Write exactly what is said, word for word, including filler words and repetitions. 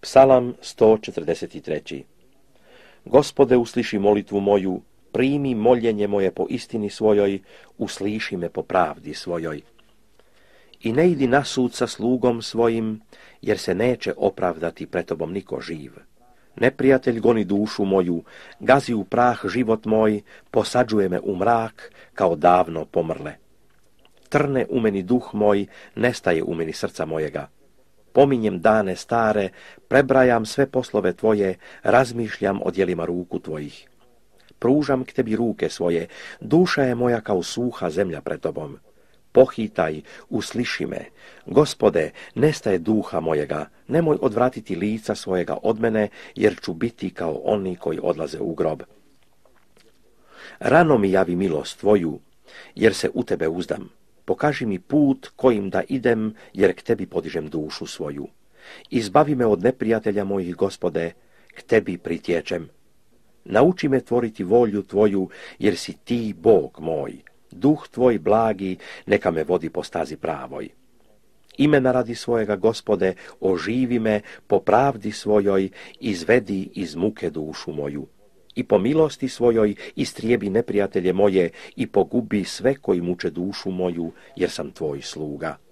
Psalam sto četrdeset tri. Gospode, usliši molitvu moju, primi moljenje moje po istini svojoj, usliši me po pravdi svojoj. I ne idi na sud sa slugom svojim, jer se neće opravdati pred tobom niko živ. Neprijatelj goni dušu moju, gazi u prah život moj, posađuje me u mrak, kao davno pomrle. Trne u meni duh moj, nestaje u meni srca mojega. Pominjem dane stare, prebrajam sve poslove tvoje, razmišljam o djelima ruku tvojih. Pružam k tebi ruke svoje, duša je moja kao suha zemlja pred tobom. Pohitaj, usliši me. Gospode, nestaje duha mojega, nemoj odvratiti lica svojega od mene, jer ću biti kao oni koji odlaze u grob. Rano mi javi milost tvoju, jer se u tebe uzdam. Pokaži mi put kojim da idem, jer k tebi podižem dušu svoju. Izbavi me od neprijatelja mojih, Gospode, k tebi pritječem. Nauči me tvoriti volju tvoju, jer si ti Bog moj. Duh tvoj blagi, neka me vodi po stazi pravoj. Imena radi svojega, Gospode, oživi me, po pravdi svojoj, izvedi iz muke dušu moju. I po milosti svojoj istrijebi neprijatelje moje i pogubi sve koji muče dušu moju, jer sam tvoj sluga.